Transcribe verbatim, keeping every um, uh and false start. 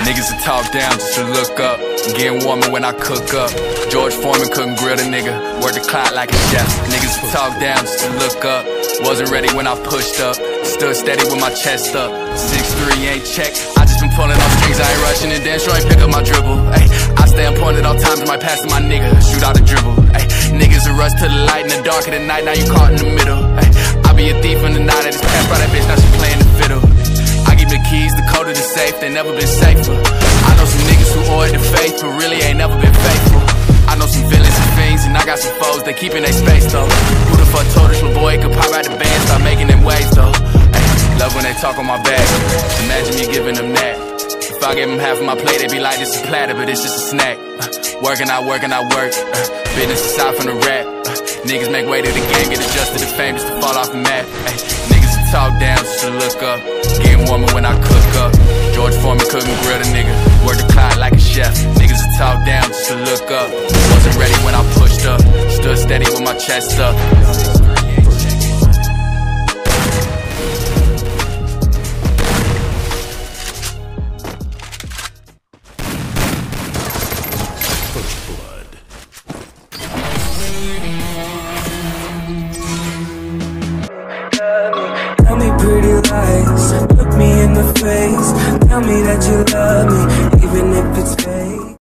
Niggas that talk down just to look up. I'm getting warmer when I cook up. George Foreman couldn't grill the nigga. Work the clock like a chef. Niggas that talk down just to look up. Wasn't ready when I pushed up. Stood steady with my chest up. six three ain't check. I just been pulling off strings. I ain't rushing and then sure ain't pick up my dribble. Ay, I stay on point at all times. My pass to my nigga. Shoot out a dribble. Ay, niggas will rush to the light in the dark of the night. Now you caught in the middle. Ay, I be a thief in the night. I just passed by that bitch. Now she playing the fiddle. I give the keys, the code of the safe. They never been safer. I know some niggas who owe it to faith, but really ain't never been faithful. I know some villains and fiends, and I got some foes. They keeping their space though. Who the fuck told this little boy could pop out the band, start making them waves though? Ay, love when they talk on my back. Imagine me giving them that. If I give them half of my plate, they be like, this is platter, but it's just a snack. Uh, working, I work, and I work. Uh, business aside from the rap. Uh, niggas make way to the game, get adjusted to fame just to fall off the map. Ay, niggas that talk down just to look up. Getting warmer when I cook up. George Foreman couldn't grill the nigga. Work the clock like a chef. Niggas that talk down just to look up. Wasn't ready when I pushed up. Stood steady with my chest up. Tell me pretty lies, look me in the face. Tell me that you love me,